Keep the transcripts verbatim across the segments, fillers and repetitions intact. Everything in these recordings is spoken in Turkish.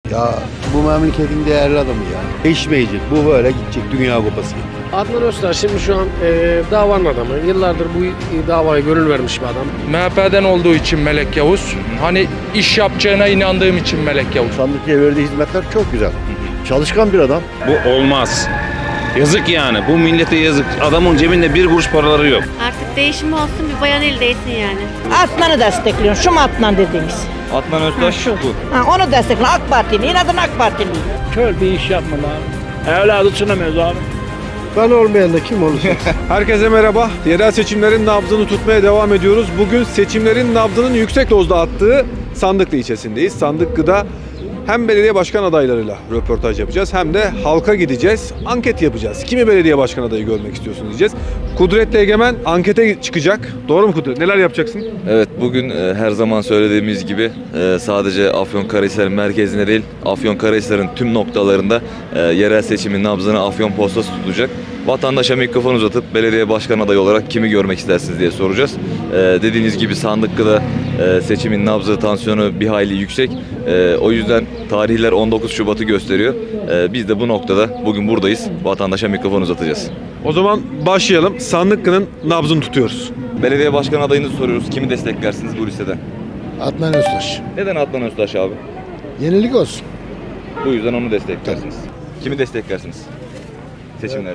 Ya bu memleketin değerli adamı ya. Değişmeyecek. Bu böyle gidecek Dünya Kupası. Adnan Öztaş şimdi şu an e, davanın adamı. Yıllardır bu e, davaya gönül vermiş bir adam. M H P'den olduğu için Melek Yavuz. Hani iş yapacağına inandığım için Melek Yavuz. Sandıklı'ya verdiği hizmetler çok güzel. Çalışkan bir adam. Bu olmaz. Yazık yani. Bu millete yazık. Adamın cebinde bir kuruş paraları yok. Artık değişim olsun, bir bayan eli değsin yani. Adnan'ı destekliyorum. Şu mu Adnan dediğimiz? Adnan Öztaş şu. Bu. Ha, onu destekliyorum. AK Partili. İnadın AK Partili. Kör bir iş yapmalı abi. Evladı sınamıyoruz abi. Ben olmayan da kim olacak? Herkese merhaba. Yerel seçimlerin nabzını tutmaya devam ediyoruz. Bugün seçimlerin nabzının yüksek dozda attığı Sandıklı ilçesindeyiz. Sandıklı'da hem belediye başkan adaylarıyla röportaj yapacağız hem de halka gideceğiz, anket yapacağız. Kimi belediye başkan adayı görmek istiyorsun diyeceğiz. Kudretli Egemen ankete çıkacak. Doğru mu Kudret? Neler yapacaksın? Evet, bugün e, her zaman söylediğimiz gibi e, sadece Afyonkarahisar'ın merkezinde değil, Afyonkarahisar'ın tüm noktalarında e, yerel seçimin nabzını Afyon Postası tutacak. Vatandaşa mikrofon uzatıp belediye başkan adayı olarak kimi görmek istersiniz diye soracağız. E, dediğiniz gibi Sandıklı'da e, seçimin nabzı, tansiyonu bir hayli yüksek. E, o yüzden tarihler on dokuz Şubat'ı gösteriyor. E, biz de bu noktada bugün buradayız. Vatandaşa mikrofon uzatacağız. O zaman başlayalım. Sandıklı'nın nabzını tutuyoruz. Belediye başkan adayınızı soruyoruz. Kimi desteklersiniz bu listeden? Adnan Öztaş. Neden Adnan Öztaş abi? Yenilik olsun. Bu yüzden onu desteklersiniz. Kimi desteklersiniz seçimlerde?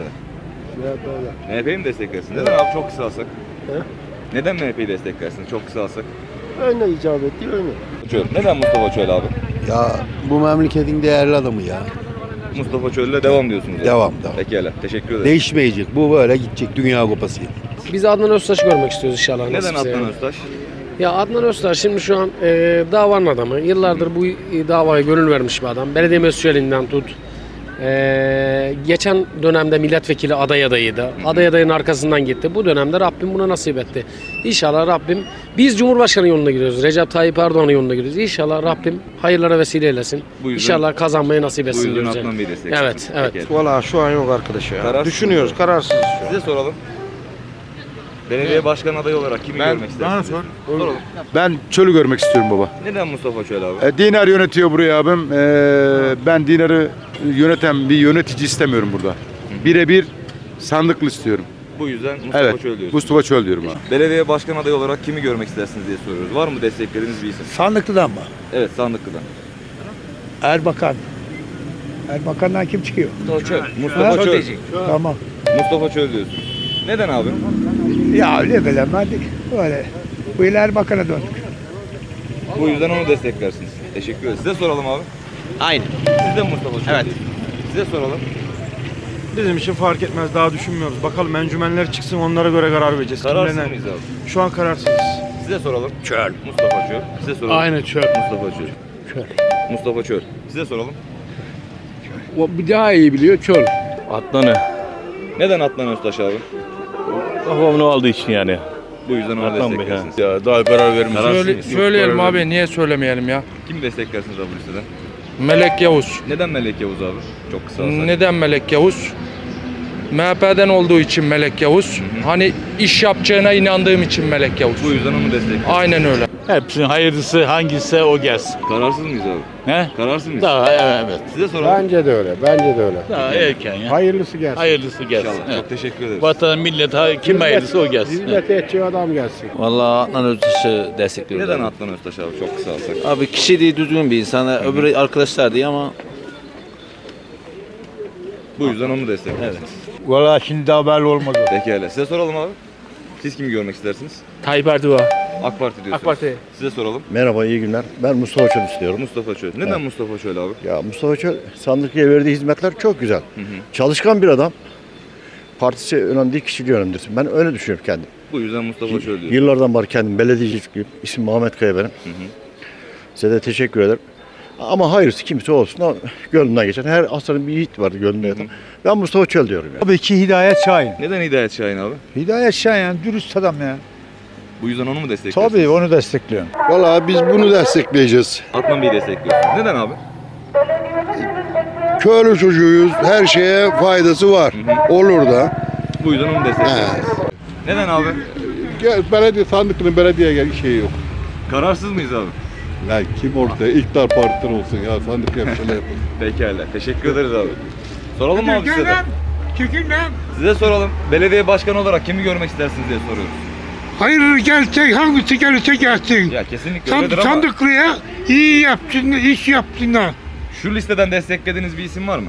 M H P'yi mi desteklersiniz? Neden abi, çok kısa alsak? Neden M H P'yi desteklersiniz? Çok kısa alsak. Öyle icap etti öyle. Çöl. Neden Mustafa Çöl abi? Ya bu memleketin değerli adamı ya. Mustafa Çöl'le devam diyorsunuz. yani. Devam devam. Pekala. Teşekkür ederim. Değişmeyecek. Bu böyle gidecek Dünya Kupası. Biz Adnan Öztaş'ı görmek istiyoruz inşallah. Neden nasipse Adnan yani. Öztaş? Ya Adnan Öztaş şimdi şu an e, davanın adamı. Yıllardır bu e, davaya gönül vermiş bir adam. Belediye mesleğinden tut. E, geçen dönemde milletvekili aday adayıydı. Aday adayının arkasından gitti. Bu dönemde Rabbim buna nasip etti. İnşallah Rabbim, biz Cumhurbaşkanı yoluna gidiyoruz. Recep Tayyip Erdoğan'ın yoluna gidiyoruz. İnşallah Rabbim hayırlara vesile eylesin. Bu yüzden- İnşallah kazanmayı nasip Bu etsin yüzden diyoruz. Adnan yani. Bey'i destekliyorsunuz. Evet, evet. Pekala. Valla şu an yok arkadaş ya. Kararsız Düşünüyoruz, mı? kararsız şu an. Size soralım. Belediye başkan adayı olarak kimi görmek istersiniz? Soralım. Ben Çöl'ü görmek istiyorum baba. Neden Mustafa Çöl abi? E, Dinar yönetiyor burayı abim. E, ben Dinar'ı yöneten bir yönetici istemiyorum burada. Birebir Sandıklı istiyorum. Bu yüzden Mustafa Evet, Çöl diyorsunuz. Mustafa Çöl diyorum abi. Belediye başkan adayı olarak kimi görmek istersiniz diye soruyoruz. Var mı desteklediğiniz bir isim? Sandıklı'dan mı? Evet, Sandıklı'dan. Erbakan. Erbakan'dan kim çıkıyor? Mustafa Çöl. Tamam. Mustafa Çöl diyorsun. Neden abi? Ya öyle bilemedik. Öyle. Bu yıl Erbakan'a döndük. Bu yüzden onu desteklersiniz. Teşekkür ederiz. Size soralım abi. Aynı. Siz de mi Mustafa Çöl? Evet. diyorsunuz? Size soralım. Bizim için fark etmez. Daha düşünmüyoruz. Bakalım encümenler çıksın, onlara göre karar vereceğiz. Kararsız Kimlerine- mıyız abi? Şu an kararsızız. Size soralım. Çöl. Mustafa Çöl. Size soralım. Aynı çöl. Mustafa Çöl. Çöl. Mustafa Çöl. Size soralım. O bir daha iyi biliyor çöl. Adnan'ı. Neden Adnan Öztaş abi? Kafamın aldığı için yani. Bu yüzden onu Adnan Bey desteklersiniz. Ya daha karar vermiş. Kararsız Söyle, mıyız? söyleyelim abi, niye söylemeyelim ya? Kim desteklersiniz abi bu listeden? Melek Yavuz. Neden Melek Yavuz abi? Çok kısa alsak. Neden Melek Yavuz? M H P'den olduğu için Melek Yavuz. Hani iş yapacağına inandığım için Melek Yavuz. Bu yüzden onu destekliyoruz. Aynen öyle. Hepsinin hayırlısı hangisi o gelsin. Kararsız mıyız abi? He? Kararsız mıyız? Daha evet. Size soralım. Bence de öyle, bence de öyle. Daha erken ya. Hayırlısı gelsin. Hayırlısı gelsin. İnşallah. Evet. Çok teşekkür ederiz. Vatan, millet, ha- kim hayırlısı o gelsin. Hizmet edeceği adam gelsin. Vallahi Adnan Öztaş'ı destekliyoruz. Neden abi. Adnan Öztaş abi? Çok kısa alsak. Abi kişi değil, düzgün bir insan. Öbürü arkadaşlar diye ama Bu yüzden onu destekliyorsunuz. Valla şimdi daha belli olmadı. Pekala. Size soralım abi. Siz kimi görmek istersiniz? Tayyip Erdoğan. AK Parti diyorsunuz. AK Parti. Size soralım. Merhaba, iyi günler. Ben Mustafa Çöl istiyorum. Mustafa Çöl. Neden Mustafa Çöl abi? Ya Mustafa Çöl Sandıklı'ya verdiği hizmetler çok güzel. Hı hı. Çalışkan bir adam. Partisi önemli değil, kişiliği önemlidir. Ben öyle düşünüyorum kendim. Bu yüzden Mustafa Çöl diyor. Yıllardan beri kendim belediyecilik, isim Muhammed Kaya benim. Hı hı. Size de teşekkür ederim. Ama hayırlısı kimse olsun o gönlünden geçen. Her aslanın bir yiğit var gönlünde yatan. Ben Mustafa Çöl diyorum ya. Tabii ki Hidayet Şahin. Neden Hidayet Şahin abi? Hidayet Şahin yani dürüst adam ya. Bu yüzden onu mu destekliyorsunuz? Tabii onu destekliyorum. Vallahi biz bunu destekleyeceğiz. Adnan Bey'i destekliyorsunuz. Neden abi? Köylü çocuğuyuz. Her şeye faydası var. Olur da. Bu yüzden onu destekliyorsunuz. Neden abi? Belediye Sandıklı'nın belediyeye gel şeyi yok. Kararsız mıyız abi? Ya kim ortaya? İktidar partiden olsun ya. Sandık yap şöyle yapın. Pekala. Teşekkür ederiz abi. Soralım mı abi size de? Çekil lan. Size soralım. Belediye başkanı olarak kimi görmek istersiniz diye soruyoruz. Hayır gelse hangisi gelirse gelsin. Ya kesinlikle San, öyledir ama sandıklıya iyi yapsın, iş yapsınlar. şu listeden desteklediğiniz bir isim var mı?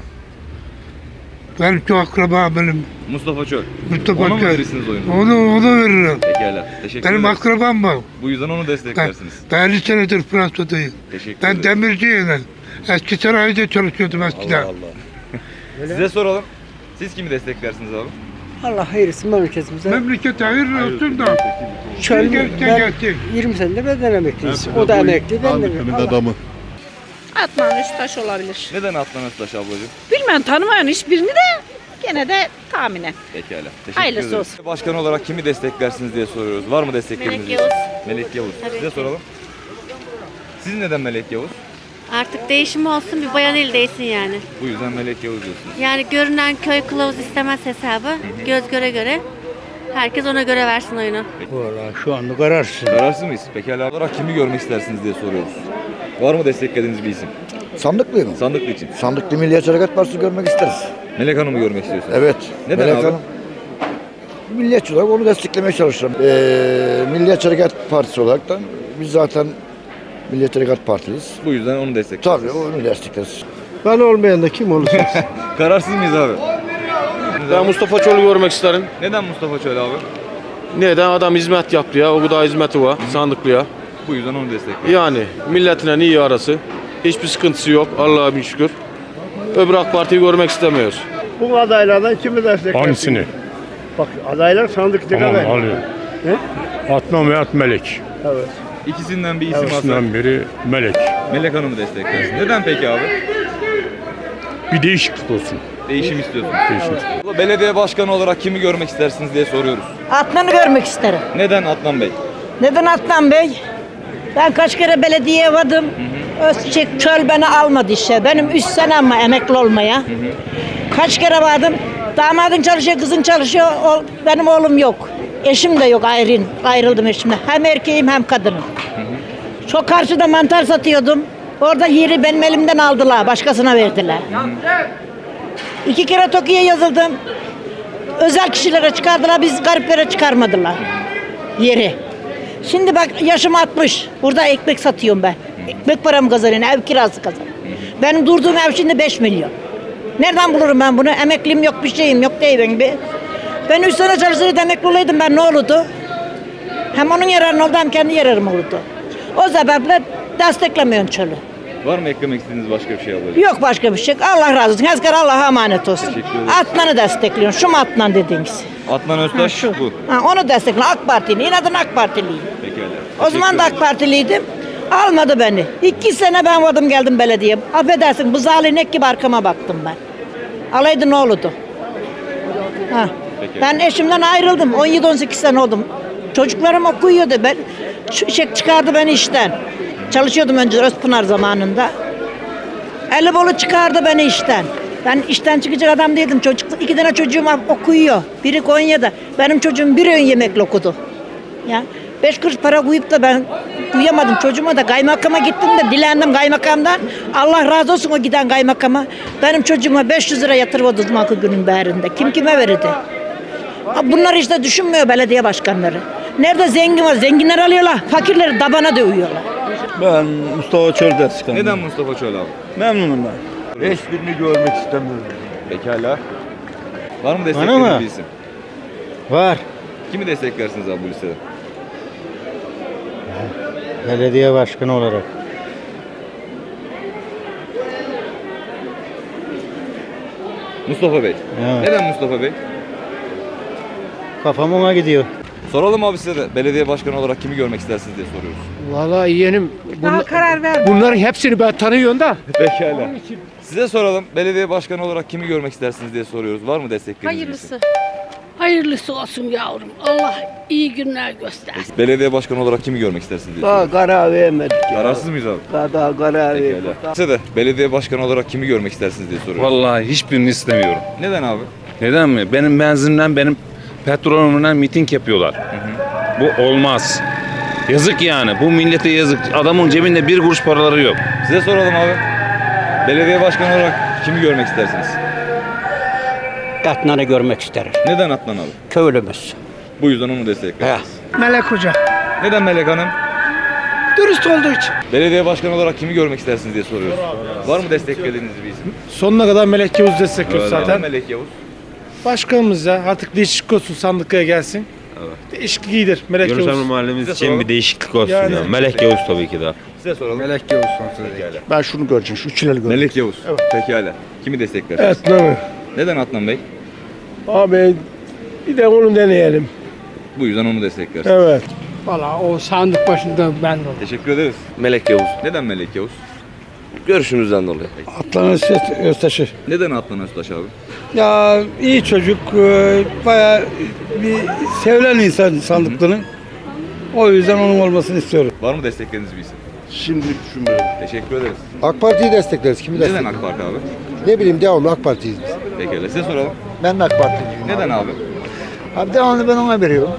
Benim çok akraba benim. Mustafa Çöl. Mustafa Ona mı Çöl. verirsiniz oyunuzu? Onu, onu veririm. Pekala. Teşekkür Benim ederiz. akrabam var. Bu yüzden onu Ben, desteklersiniz. ben elli senedir Fransa'dayım. Teşekkür Ben ederim. demirciyim ben. Eski sarayda çalışıyordum eskiden. Allah Allah. Size soralım. Siz kimi desteklersiniz abi? Allah hayırlısı memleketimize. Memleket hayırlı olsun da. Şöyle Gel, ben gel, gel. yirmi senedir beden emekliyiz. O da emekli, ben de Sandık'ın Allah. adamı. Adnan Öztaş olabilir. Neden Adnan Öztaş ablacığım? Bilmem tanımıyorum hiçbirini de gene de tahminen. Pekala. Teşekkür Hayırlısı ederiz. olsun. Başkan olarak kimi desteklersiniz diye soruyoruz. Var mı destekleriniz? Melek Yavuz. Melek Yavuz. Tabii Size ki. soralım. Siz neden Melek Yavuz? Artık değişim olsun bir bayan eli değsin yani. Bu yüzden Melek Yavuz diyorsunuz. Yani görünen köy kılavuz istemez hesabı. Göz göre göre. Herkes ona göre versin oyunu. Valla şu anda kararsız. Kararsız mıyız? Pekala olarak kimi görmek istersiniz diye soruyoruz. Var mı desteklediğiniz bir isim? Sandıklı mı? Sandıklı için. Sandıklı Milliyetçi Hareket Partisi görmek isteriz. Melek Hanım'ı görmek istiyorsunuz. Evet. Neden Melek abi? Hanım, milliyetçi olarak onu desteklemeye çalışırım. Ee, Milliyetçi Hareket Partisi olarak da biz zaten Milliyetçi Hareket Partiliyiz. Bu yüzden onu destekleriz. Tabii onu destekleriz. Ben olmayan da kim olursa. Kararsız mıyız abi? Ben Mustafa Çol'u görmek isterim. Neden Mustafa Çöl abi? Neden? Adam hizmet yaptı ya. O kadar hizmeti var sandıklıya. Bu yüzden onu destekliyoruz. Yani milletine iyi arası. Hiçbir sıkıntısı yok. Allah'a bin şükür. Öbür AK Parti'yi görmek istemiyoruz. Bu adaylardan kimi desteklersin? Hangisini? Bak adaylar sandıkta Tamam kadar. alıyorum. Adnan veya Melek. Evet. İkisinden bir isim alsak. İkisinden biri Melek. Melek Hanım'ı desteklersin. Neden peki abi? Bir değişiklik olsun. Değişim istiyorsunuz. Değişim. Belediye başkanı olarak kimi görmek istersiniz diye soruyoruz. Adnan'ı görmek isterim. Neden Adnan Bey? Neden Adnan Bey? Ben kaç kere belediyeye vardım. Özçek Çöl beni almadı işe. Benim üç senem var emekli olmaya. Kaç kere vardım. Damadın çalışıyor, kızın çalışıyor. O, benim oğlum yok. Eşim de yok, ayrıyım. Ayrıldım eşimle. Hem erkeğim hem kadınım. Çok karşıda mantar satıyordum. Orada yeri benim elimden aldılar. Başkasına verdiler. İki kere TOKİ'ye yazıldım. Özel kişilere çıkardılar. Biz gariplere çıkarmadılar. Yeri. Şimdi bak yaşım altmış. Burada ekmek satıyorum ben. Ekmek paramı kazanıyorum. Ev kirası kazanıyorum. Benim durduğum ev şimdi beş milyon. Nereden bulurum ben bunu? Emekliyim yok, bir şeyim yok değil benim gibi. Ben üç sene çalışsaydım emekli olaydım ben ne olurdu? Hem onun yararına oldu hem kendi yararım olurdu. O sebeple desteklemiyorum Çöl'ü. Var mı eklemek istediğiniz başka bir şey ablacığım? Yok başka bir şey. Allah razı olsun. Herkes Allah'a emanet olsun. Teşekkür ederim. Adnan'ı destekliyorum. Şu mu Adnan dediğiniz? Adnan Öztaş bu. Ha, onu destekliyorum. AK Partiliyim. İnadın AK Partiliyim. Pekala. O zaman da AK Partiliydim. Almadı beni. İki sene ben vardım geldim belediye. Affedersin bu zalinek gibi arkama baktım ben. Alaydı ne olurdu? Ha. Ben eşimden ayrıldım. on yedi on sekiz sene oldum. Çocuklarım okuyordu. Ben şu şey çıkardı beni işten. Çalışıyordum önce Özpınar zamanında. Elibolu çıkardı beni işten. Ben işten çıkacak adam değildim. Çocuk, iki tane çocuğum okuyor. Biri Konya'da. Benim çocuğum bir öğün yemekle okudu. Ya beş kuruş para koyup da ben uyuyamadım. Çocuğuma da kaymakama gittim de dilendim kaymakamdan. Allah razı olsun o giden kaymakama. Benim çocuğuma beş yüz lira yatırıyordu Zumakı günün berinde. Kim kime verirdi? Bunlar işte düşünmüyor belediye başkanları. Nerede zengin var? Zenginler alıyorlar. Fakirleri dabana dövüyorlar. Ben Mustafa Çöl destekliyorum. Neden Mustafa Çöl abi? Memnunum ben. Hiçbirini görmek istemiyorum. Pekala. Var mı Bana desteklediğiniz mı? bir isim? Var. Kimi desteklersiniz abi bu listede? Belediye başkanı olarak. Mustafa Bey. Evet. Neden Mustafa Bey? Kafam ona gidiyor. Soralım abi size de belediye başkanı olarak kimi görmek istersiniz diye soruyoruz. Vallahi yeğenim. Daha karar ver. Bunların hepsini ben tanıyorum da. Pekala. Size soralım belediye başkanı olarak kimi görmek istersiniz diye soruyoruz. Var mı destekleriniz? bir isim? Hayırlısı. Hayırlısı olsun yavrum. Allah iyi günler göstersin. Belediye başkanı olarak kimi görmek istersiniz diye Daha soruyoruz. karar vermedik. Kararsız mıyız abi? Daha, daha karar vermedik. Pekala. Size de belediye başkanı olarak kimi görmek istersiniz diye soruyoruz. Vallahi hiçbirini istemiyorum. Neden abi? Neden mi? Benim benzinimden, benim petrolümden miting yapıyorlar. Bu olmaz. Yazık yani. Bu millete yazık. Adamın cebinde bir kuruş paraları yok. Size soralım abi. Belediye başkanı olarak kimi görmek istersiniz? Adnan'ı görmek isterim. Neden Adnan abi? Köylümüz. Bu yüzden onu desteklersiniz. Melek Hoca. Neden Melek Hanım? Dürüst olduğu için. Belediye başkanı olarak kimi görmek istersiniz diye soruyoruz. Var mı desteklediğiniz bir isim? Sonuna kadar Melek Yavuz destekliyoruz Evet, zaten. Melek Yavuz. Başkanımız ya artık değişiklik olsun, sandıkaya gelsin. Evet. Değişiklik iyidir. Melek Yunus Yavuz. Emre mahallemiz Size için soralım. bir değişiklik olsun Yani- ya. Melek Yavuz tabii ki de. Size soralım. Melek Yavuz sonsuza dek. Ben şunu göreceğim, şu üçünü göreceğim. Melek Yavuz. Evet. Pekala. Kimi desteklersiniz? Evet, ne? Neden Adnan Bey? Abi bir de onu deneyelim. Bu yüzden onu desteklersiniz. Evet. Valla o sandık başında ben oldum. Teşekkür ederiz. Melek Yavuz. Neden Melek Yavuz? Görüşümüzden dolayı. Atlan Öztaş'ı. Neden Adnan Öztaş abi? Ya iyi çocuk, e, bayağı bir sevilen insan sandıklının. O yüzden onun olmasını istiyorum. Var mı destekleriniz bir isim? Şimdi düşünmüyorum. Teşekkür ederiz. AK Parti'yi destekleriz. Kimi Neden destekleriz? AK Parti abi? Ne bileyim devamlı AK Parti'yiz biz. Pekala. Size soralım. Ben de AK Parti'yim. Neden abi? Abi devamlı ben ona veriyorum.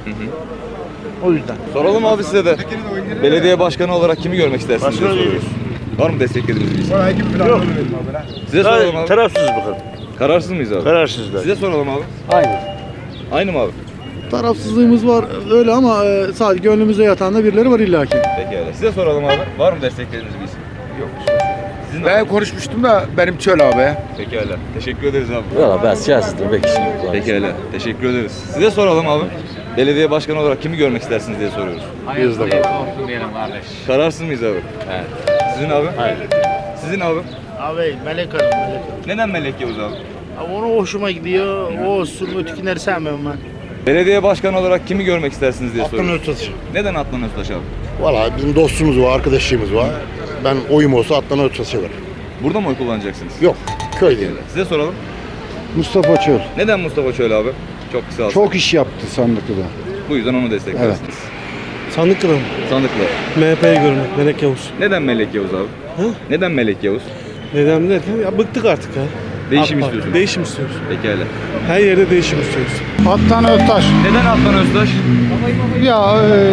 O yüzden. Soralım abi size de. Belediye başkanı olarak kimi görmek istersiniz diye soruyoruz. Var mı desteklediğiniz bir isim? Yok. Size soralım abi. Tarafsız bakalım. Kararsız mıyız abi? Kararsız da. Size soralım abi. Aynı. Aynı mı abi? Tarafsızlığımız var öyle ama e, sadece gönlümüze yatan da birileri var illaki. Pekala. Size soralım abi. Var mı desteklediğiniz bir isim? Yok. Sizin Ben abi? konuşmuştum da benim çöl abi. Pekala. Teşekkür ederiz abi. Valla ben siyasetim pek işim yok. Pekala. Teşekkür ederiz. Size soralım abi. Belediye başkanı olarak kimi görmek istersiniz diye soruyoruz. Hayırlısı olsun diyelim kardeş. Kararsız mıyız abi? Evet. Sizin abi? Hayır. Sizin abi? Abi Melek Hanım, Melek Hanım. Neden Melek Yavuz abi? Abi onu hoşuma gidiyor. O olsun, ötekileri sevmiyorum ben. Belediye başkanı olarak kimi görmek istersiniz diye Adnan soruyoruz. Öztaş. Neden Adnan Öztaş abi? Valla bizim dostumuz var, arkadaşımız var. Ben oyum olsa Adnan Öztaş'a veririm. Burada mı oy kullanacaksınız? Yok, köydeyim. Size soralım. Mustafa Çöl. Neden Mustafa Çöl abi? Çok kısa alsın. Çok iş yaptı sandıklıda. Bu yüzden onu desteklersiniz. Sandıklı mı? Sandıklı. M H P'yi görmek, Melek Yavuz. Neden Melek Yavuz abi? Hı? Neden Melek Yavuz? Neden derken ya bıktık artık ya. Değişim AK Parti. istiyorsunuz. Değişim istiyoruz. Pekala. Her yerde değişim istiyoruz. Adnan Öztaş. Neden Adnan Öztaş? Ya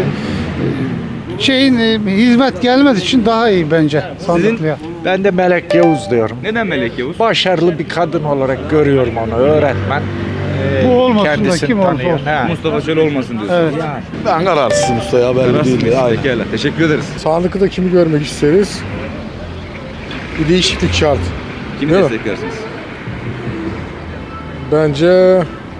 e, şeyin e, hizmet gelmediği için daha iyi bence sandıklıya. Ben de Melek Yavuz diyorum. Neden Melek Yavuz? Başarılı bir kadın olarak görüyorum onu, öğretmen. Ee, Bu olmasın da kendisini kim olursa tanıyor. olsun. Ha. Mustafa Çöl olmasın diyorsun. Evet. Ben kararsızım usta ya, belli Kararsız değil. mıyız? Pekala. Teşekkür ederiz. Sandıkta kimi görmek isteriz? Bir değişiklik şart. Kimi Değil mi? desteklersiniz? Bence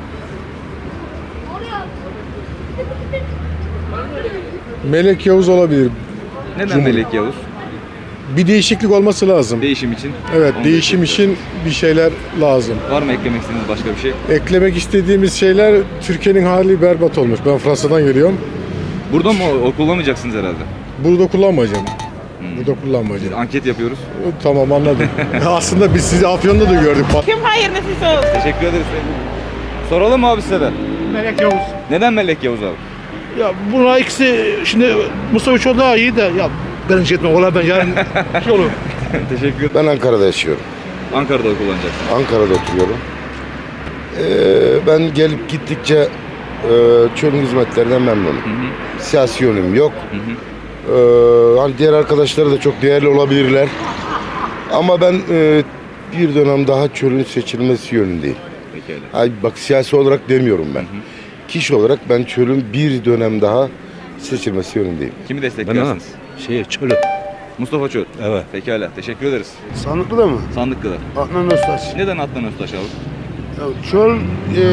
Melek Yavuz olabilir. Neden Cumhur. Melek Yavuz? Bir değişiklik olması lazım. Değişim için. Evet, Onu değişim için bir şeyler lazım. Var mı eklemek istediğiniz başka bir şey? Eklemek istediğimiz şeyler, Türkiye'nin hali berbat olmuş. Ben Fransa'dan geliyorum. Burada mı oy kullanmayacaksınız herhalde? Burada kullanmayacağım. Hmm. Burada kullanmayacağım. Anket yapıyoruz. Tamam, anladım. Aslında biz sizi Afyon'da da gördük. Kim hayırlısı olsun. Teşekkür ederiz. Soralım mı abi size de? Melek Yavuz. Neden Melek Yavuz abi? Ya buna ikisi, şimdi Mustafa Çöl daha iyi de ya ben hiç etmem. Ola ben yarın şey olur. Teşekkür ederim. Ben Ankara'da yaşıyorum. Ankara'da oy kullanacaksınız. Ankara'da oturuyorum. Ee, ben gelip gittikçe e, çölün hizmetlerinden memnunum. Siyasi yönüm yok. Hı hı. Ee, hani diğer arkadaşları da çok değerli olabilirler. Ama ben e, bir dönem daha çölün seçilmesi yönündeyim. Pekala. Ay, bak siyasi olarak demiyorum ben. Hı hı. Kişi olarak ben çölün bir dönem daha seçilmesi yönündeyim. Kimi desteklersiniz? Şey Çölü. Mustafa Çöl. Evet. Pekala. Teşekkür ederiz. Sandıklıda mı? Sandıklı'da. Adnan Öztaş. Neden Adnan Öztaş abi? Ya Çöl e,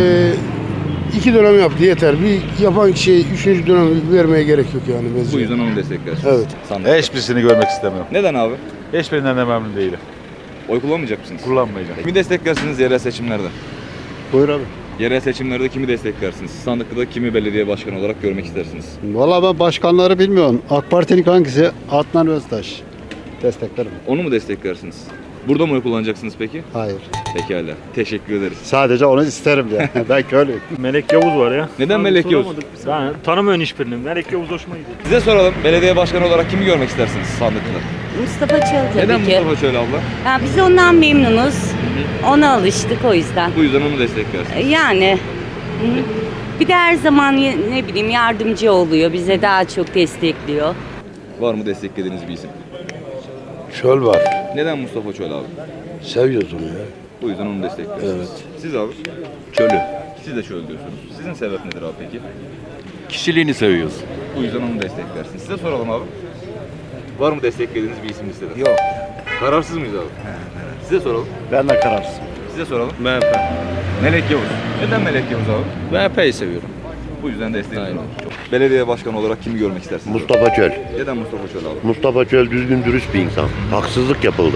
iki dönem yaptı yeter. Bir yapan şey üçüncü dönem vermeye gerek yok yani. Bu yüzden onu desteklersiniz. Evet. Sandıklı'da. Hiçbirisini görmek istemiyorum. Neden abi? Hiçbirinden de memnun değilim. Oy kullanmayacak mısınız? Kullanmayacağım. Kimi desteklersiniz yerel seçimlerde? Buyur abi. Yerel seçimlerde kimi desteklersiniz? Sandıklı'da kimi belediye başkanı olarak görmek istersiniz? Valla ben başkanları bilmiyorum. AK Parti'nin hangisi? Adnan Öztaş. Desteklerim. Onu mu desteklersiniz? Burada mı oy kullanacaksınız peki? Hayır. Pekala. Teşekkür ederiz. Sadece onu isterim ya. Ben köylüyüm. Melek Yavuz var ya. Neden Melek Yavuz? Ben tanımıyorum hiçbirini. Melek Yavuz hoşuma gidiyor. Size soralım. Belediye başkanı olarak kimi görmek istersiniz sandıkta? Mustafa Çöl tabii Neden ki. Mustafa Çöl abla? Ya biz ondan memnunuz. Ona alıştık o yüzden. Bu yüzden onu desteklersiniz. Yani hı. Bir de her zaman ye- ne bileyim yardımcı oluyor. Bize daha çok destekliyor. Var mı desteklediğiniz bir isim? Çöl var. Neden Mustafa Çöl abi? Seviyoruz onu ya. Bu yüzden onu destekliyorsunuz. Evet. Siz abi? Çölü. Siz de Çöl diyorsunuz. Sizin sebep nedir abi peki? Kişiliğini seviyoruz. Bu yüzden onu desteklersiniz. Size soralım abi. Var mı desteklediğiniz bir isim listede? Yok. Kararsız mıyız abi? Size soralım. Ben de kararsızım. Size soralım. M H P. Melek Yavuz. Neden Melek Yavuz abi? M H P'yi seviyorum. Bu yüzden destekliyorum. Belediye başkanı olarak kimi görmek istersiniz? Mustafa Çöl. Neden Mustafa Çöl abi? Mustafa Çöl düzgün dürüst bir insan. Haksızlık yapıldı.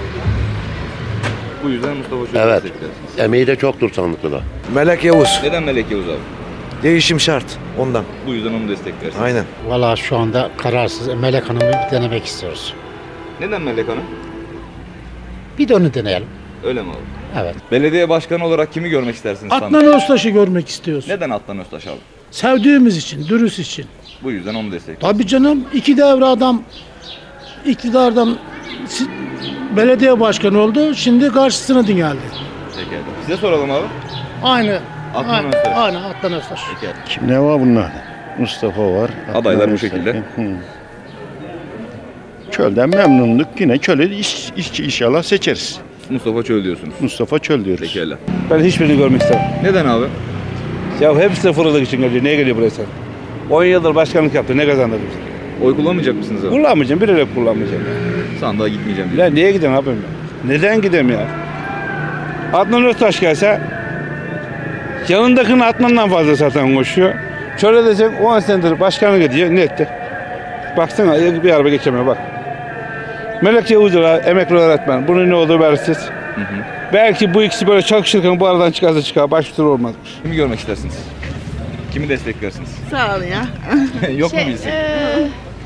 Bu yüzden Mustafa Çöl'ü Evet. desteklersiniz. Emeği de çoktur sandıkta da. Melek Yavuz. Neden Melek Yavuz abi? Değişim şart ondan. Bu yüzden onu desteklersiniz. Aynen. Valla şu anda kararsız. Melek Hanım'ı bir denemek istiyoruz. Neden Melek Hanım? Bir de onu deneyelim. Öyle mi abi? Evet. Belediye başkanı olarak kimi görmek istersiniz? Adnan Öztaş'ı görmek istiyoruz. Neden Adnan Öztaş abi? Sevdiğimiz için, dürüst için. Bu yüzden onu destekliyoruz. Tabii canım iki devre adam iktidardan si- belediye başkanı oldu. Şimdi karşısına geldi. Peki. Size soralım abi. Aynı. Adnan aynı, Öztaş. Aynı Adnan Öztaş. Peki. Kim ne var bunlar? Mustafa var. Adaylar bu Öztürk. şekilde. Hı. Çölden memnunduk. Yine çölü iş, iş, inşallah seçeriz. Mustafa Çöl diyorsunuz. Mustafa Çöl diyoruz. Pekala. Ben hiçbirini görmek istemem. Neden abi? Ya hepsi de fırladık için geliyor. Niye geliyor buraya sen? on yıldır başkanlık yaptı. Ne kazandırdı bize? Oy kullanmayacak mısınız abi? Kullanmayacağım. Bilerek kullanmayacağım. Sandığa gitmeyeceğim diyor. Ya niye gideyim abim ya? Neden gideyim ya? Adnan Öztaş gelse yanındakinin Adnan'dan fazla zaten koşuyor. Şöyle desem on senedir başkanlık ediyor. Ne etti? Baksana bir araba geçemiyor bak. Melek Yavuz var, emekli öğretmen. Bunun ne olduğu belirsiz. Hı hı. Belki bu ikisi böyle çalışırken bu aradan çıkarsa çıkar. Başka türlü olmazmış. Kimi görmek istersiniz? Kimi desteklersiniz? Sağ ol ya. Yok mu Şey, bir isim? eee,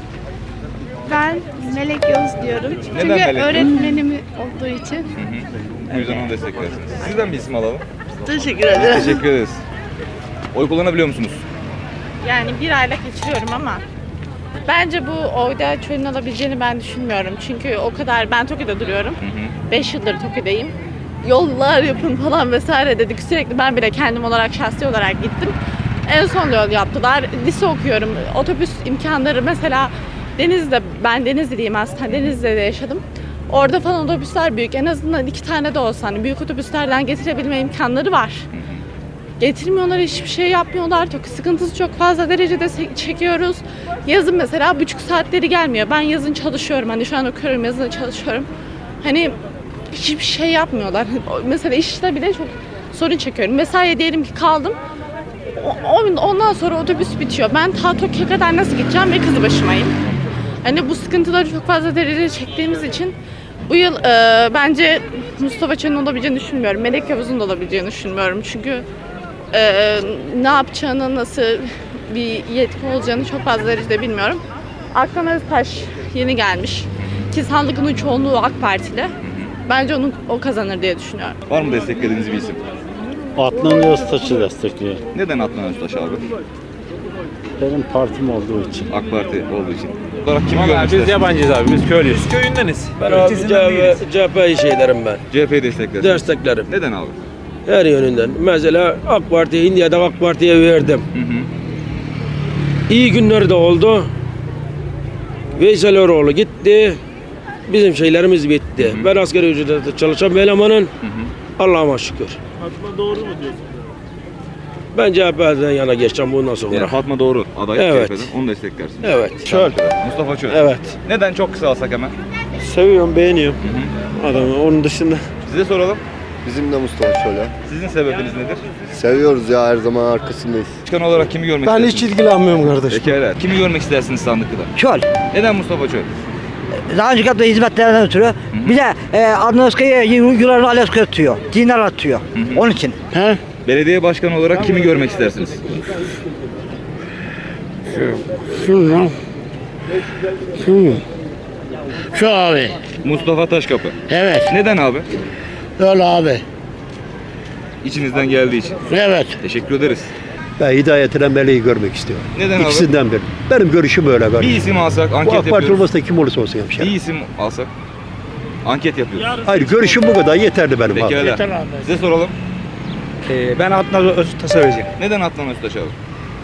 ben Melek Yavuz diyorum. Neden Çünkü Melek Yavuz? öğretmenim olduğu için. Hı hı. Bu yüzden onu desteklersiniz. Sizden bir isim alalım. Teşekkür ederim. Teşekkür ederiz. Oy kullanabiliyor musunuz? Yani bir aylık geçiriyorum ama bence bu oyda çölün alabileceğini ben düşünmüyorum. Çünkü o kadar, ben Tokyo'da duruyorum. beş yıldır Tokyo'dayım. Yollar yapın falan vesaire dedik. Sürekli ben bile kendim olarak, şahsi olarak gittim. En son yol yaptılar. Lise okuyorum. Otobüs imkanları mesela Denizli'de, ben Denizli'deyim aslında. Denizli'de de yaşadım. Orada falan otobüsler büyük. En azından iki tane de olsa hani büyük otobüslerden getirebilme imkanları var. Getirmiyorlar, hiçbir şey yapmıyorlar. Çok sıkıntısı çok fazla derecede se- çekiyoruz. Yazın mesela buçuk saatleri gelmiyor. Ben yazın çalışıyorum. Hani şu an okuyorum, yazın çalışıyorum. Hani hiçbir şey yapmıyorlar. Mesela işte bile çok sorun çekiyorum. Mesaiye diyelim ki kaldım. O- Ondan sonra otobüs bitiyor. Ben ta Tokyo'ya kadar nasıl gideceğim ve kızı başımayım. Hani bu sıkıntıları çok fazla derecede çektiğimiz için bu yıl e, bence Mustafa Çöl'ün olabileceğini düşünmüyorum. Melek Yavuz'un da olabileceğini düşünmüyorum. Çünkü e, ne yapacağını, nasıl bir yetki olacağını çok fazla derecede bilmiyorum. Adnan Öztaş yeni gelmiş. Ki sandıkın çoğunluğu AK Partili. Bence onun o kazanır diye düşünüyorum. Var mı desteklediğiniz bir isim? Adnan Öztaş'ı destekliyor. Neden Adnan Öztaş abi? Benim partim olduğu için. AK Parti olduğu için. Olarak kimi Vallahi görmek biz istersiniz? yabancıyız abi. Biz köylüyüz. Biz köyündeniz. Ben abi C H P'yi şeylerim ben. C H P'yi desteklersiniz. Desteklerim. Neden abi? Her yönünden. Mesela AK Parti'ye, India'da AK Parti'ye verdim. Hı hı. İyi günler de oldu. Veysel Eroğlu gitti. Bizim şeylerimiz bitti. Hı hı. Ben asgari ücretle çalışan bir elemanın. Hı hı. Allah'ıma şükür. Fatma doğru mu diyorsun? Ben C H P'den yana geçeceğim bundan sonra. Yani Fatma Doğru aday Evet. C H P'den. Onu desteklersiniz. Evet. Çöl. Mustafa Çöl. Evet. Neden? Çok kısa alsak hemen. Seviyorum, beğeniyorum Hı hı. adamı. Onun dışında. Size soralım. Bizim de Mustafa Çöl'e. Sizin sebebiniz nedir? Seviyoruz ya, her zaman arkasındayız. Başkan olarak kimi görmek Ben hiç istersiniz? ilgilenmiyorum kardeşim. Pekala. Kimi görmek istersiniz sandıkta? Çöl. Neden Mustafa Çöl? Daha önce yaptığı hizmetlerden ötürü. Bir de e, Adnan Özkay'ı yıllarını Alaska atıyor. Dinar atıyor. Hı hı. Onun için. He? Belediye başkanı olarak kimi görmek istersiniz? Şunu. Şunu. Şu abi. Mustafa Taşkapı. Evet. Neden abi? Öyle abi. İçinizden geldiği için. Evet. Teşekkür ederiz. Ben Hidayet Meleği görmek istiyorum. Neden abi? İkisinden biri. Benim görüşüm öyle. Bir isim alsak, anket Bu AK Parti yapıyoruz. olmasa da kim olursa olsun hemşerim. Bir isim alsak, anket yapıyoruz. Hayır, görüşüm bu kadar yeterli benim abi. Pekala. Size soralım. Ee, ben Adnan Öztaş'a vereceğim. Neden Adnan Öztaş abi?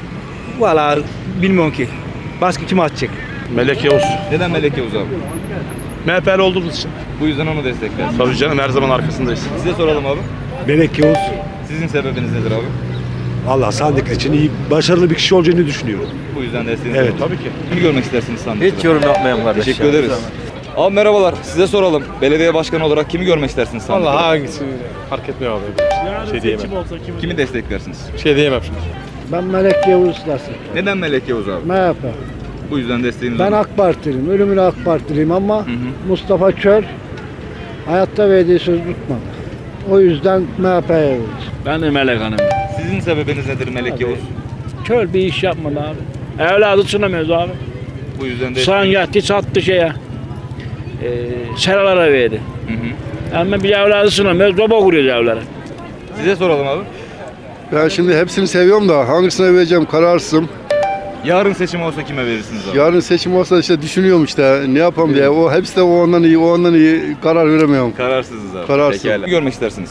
Valla bilmiyorum ki. Başka kim atacak? Melek Yavuz. Neden Melek Yavuz abi? M H P'li olduğumuz için. Bu yüzden onu destekler. Tabii canım, her zaman arkasındayız. Size soralım abi. Melek Yavuz. Sizin sebebiniz nedir abi? Allah sandık için iyi, başarılı bir kişi olacağını düşünüyorum. Bu yüzden desteğiniz Evet. olur. Tabii ki. Kimi görmek istersiniz sandıkta? Hiç yorum yapmayalım kardeş. Teşekkür ya. ederiz. Abi merhabalar. Size soralım. Belediye başkanı olarak kimi görmek istersiniz sandıkta? Vallahi hangisi fark etmiyor abi. Şey diyemem. Kimi desteklersiniz? Şey diyemem şimdi. Ben Melek Yavuz dersin. Neden Melek Yavuz abi? M H P. Bu yüzden desteğiniz Ben olur. AK Partiliyim. Ölümüne AK Partiliyim ama Hı hı. Mustafa Çöl hayatta verdiği söz tutmadı. O yüzden M H P'ye vereceğim. Ben de Melek Hanım. Sizin sebebiniz nedir Melek Yavuz? Çöl bir iş yapmadı abi. Evladı sunamıyoruz abi. Bu yüzden de... San yattı sattı şeye. Ee, seralara verdi. Hı hı. Ama bir evladı sunamıyoruz. Baba kuruyoruz evlere. Size soralım abi. Ben şimdi hepsini seviyorum da hangisine vereceğim kararsızım. Yarın seçim olsa kime verirsiniz abi? Yarın seçim olsa işte düşünüyorum işte ne yapalım diye. O hepsi de o ondan iyi, o ondan iyi karar veremiyorum. Kararsızız abi. Kararsız. Pekala. Kimi görmek istersiniz?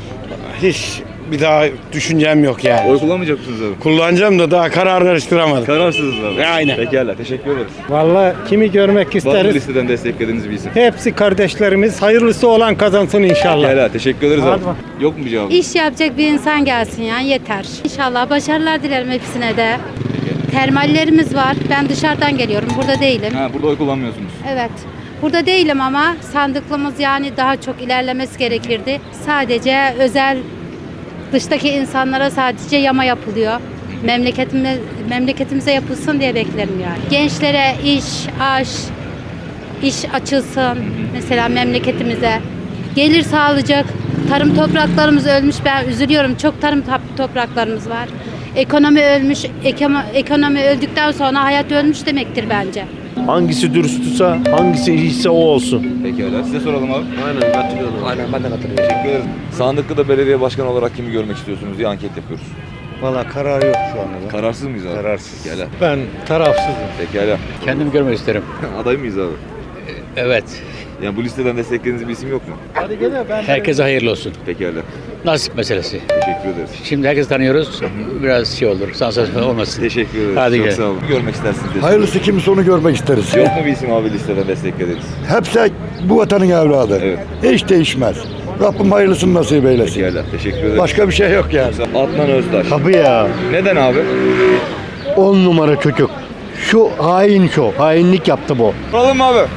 Hiç bir daha düşüncem yok yani. Oy kullanmayacak mısınız abi? Kullanacağım da daha karar karıştıramadım. Kararsızız abi. Aynen. Pekala. Teşekkür ederiz. Vallahi kimi görmek Var mı isteriz? listeden desteklediğiniz bir isim? Hepsi kardeşlerimiz. Hayırlısı olan kazansın inşallah. Pekala. Teşekkür ederiz Hadi abi. bak. Yok mu bir cevabı? İş yapacak bir insan gelsin ya yeter. İnşallah başarılar dilerim hepsine de. Termallerimiz var. Ben dışarıdan geliyorum. Burada değilim. Ha, burada oy kullanmıyorsunuz. Evet. Burada değilim ama sandıklımız yani daha çok ilerlemesi gerekirdi. Sadece özel dıştaki insanlara sadece yama yapılıyor. Memleketimize, memleketimize yapılsın diye beklerim yani. Gençlere iş, aş, iş açılsın mesela memleketimize. Gelir sağlayacak. Tarım topraklarımız ölmüş. Ben üzülüyorum. Çok tarım topraklarımız var. Ekonomi ölmüş. Ekonomi, ekonomi öldükten sonra hayat ölmüş demektir bence. Hangisi dürüstse, hangisi iyiyse o olsun. Pekala. Size soralım abi. Aynen katılıyorum. Aynen ben de katılıyorum. Teşekkür ederim. Sandıklı'da belediye başkanı olarak kimi görmek istiyorsunuz diye anket yapıyoruz. Valla karar yok şu anda. Kararsız mıyız abi? Kararsız. Pekala. Ben tarafsızım. Pekala. Kendimi görmek isterim. Aday mıyız abi? Evet. Yani bu listeden desteklediğiniz bir isim yok mu? Hadi gene ben Herkese hayırlı olsun. Pekala. Nasip meselesi. Teşekkür ederiz. Şimdi herkes tanıyoruz. Biraz şey olur. Sansasyon olmasın. Teşekkür ederiz. Hadi Çok gel. sağ olun. Kimi görmek istersiniz diye Hayırlısı kimse onu görmek isteriz. soruyorum. Yok mu bir isim abi listeden desteklediğiniz? Hepsi bu vatanın evladı. Evet. Hiç değişmez. Rabbim hayırlısını nasip eylesin. Pekala. Teşekkür ederim. Başka bir şey yok yani. Adnan Öztaş. Tabii ya. Neden abi? On numara çocuk. Şu hain şu. Hainlik yaptı bu. Soralım mı abi?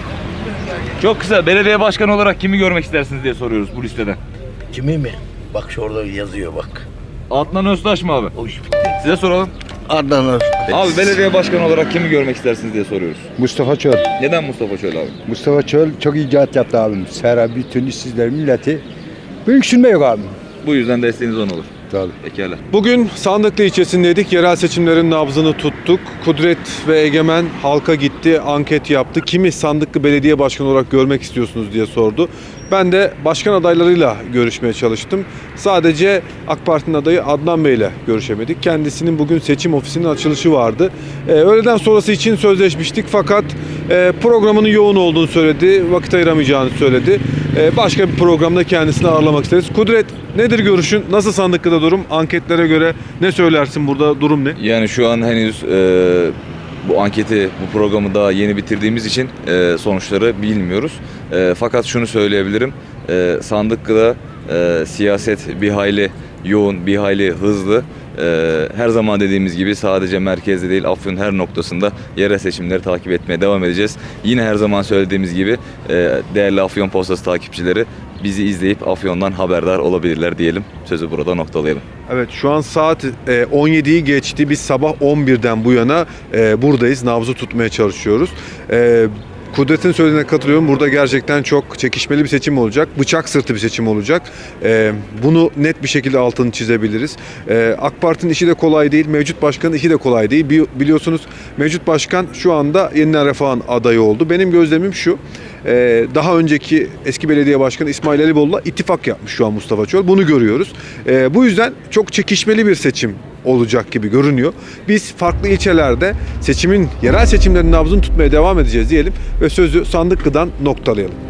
Çok kısa. Belediye başkanı olarak kimi görmek istersiniz diye soruyoruz bu listeden. Kimi mi? Bak şurada yazıyor bak. Adnan Öztaş mı abi? O iş bitti. Size soralım. Adnan Öztaş. Abi belediye başkanı olarak kimi görmek istersiniz diye soruyoruz. Mustafa Çöl. Neden Mustafa Çöl abi? Mustafa Çöl çok icat yaptı abim. Sera bütün işsizler milleti. Büyüksünme yok abim. Bu yüzden desteğiniz on olur. Tabii. Pekala. Bugün Sandıklı ilçesindeydik. Yerel seçimlerin nabzını tuttuk. Kudret ve Egemen halka gitti, anket yaptı. Kimi Sandıklı Belediye Başkanı olarak görmek istiyorsunuz diye sordu. Ben de başkan adaylarıyla görüşmeye çalıştım. Sadece AK Parti'nin adayı Adnan Bey ile görüşemedik. Kendisinin bugün seçim ofisinin açılışı vardı. Ee, öğleden sonrası için sözleşmiştik fakat e, programının yoğun olduğunu söyledi, vakit ayıramayacağını söyledi. E, başka bir programda kendisini ağırlamak isteriz. Kudret, nedir görüşün? Nasıl Sandıklı'da durum? Anketlere göre ne söylersin burada? Durum ne? Yani şu an henüz e, bu anketi, bu programı daha yeni bitirdiğimiz için e, sonuçları bilmiyoruz. E, fakat şunu söyleyebilirim. E, Sandıklı'da e, siyaset bir hayli yoğun, bir hayli hızlı. Ee, her zaman dediğimiz gibi sadece merkezde değil Afyon'un her noktasında yerel seçimleri takip etmeye devam edeceğiz. Yine her zaman söylediğimiz gibi e, değerli Afyon Postası takipçileri bizi izleyip Afyon'dan haberdar olabilirler diyelim. Sözü burada noktalayalım. Evet, şu an saat on yediyi geçti. Biz sabah on birden bu yana e, buradayız. Nabzı tutmaya çalışıyoruz. E, Kudret'in söylediğine katılıyorum. Burada gerçekten çok çekişmeli bir seçim olacak. Bıçak sırtı bir seçim olacak. Ee, bunu net bir şekilde altını çizebiliriz. Ee, AK Parti'nin işi de kolay değil. Mevcut başkanın işi de kolay değil. Biliyorsunuz mevcut başkan şu anda Yeniden Refah'ın adayı oldu. Benim gözlemim şu. Ee, daha önceki eski belediye başkanı İsmail Alibol'la ittifak yapmış şu an Mustafa Çöl. Bunu görüyoruz. Ee, bu yüzden çok çekişmeli bir seçim olacak gibi görünüyor. Biz farklı ilçelerde seçimin, yerel seçimlerin nabzını tutmaya devam edeceğiz diyelim ve sözü Sandıklı'dan noktalayalım.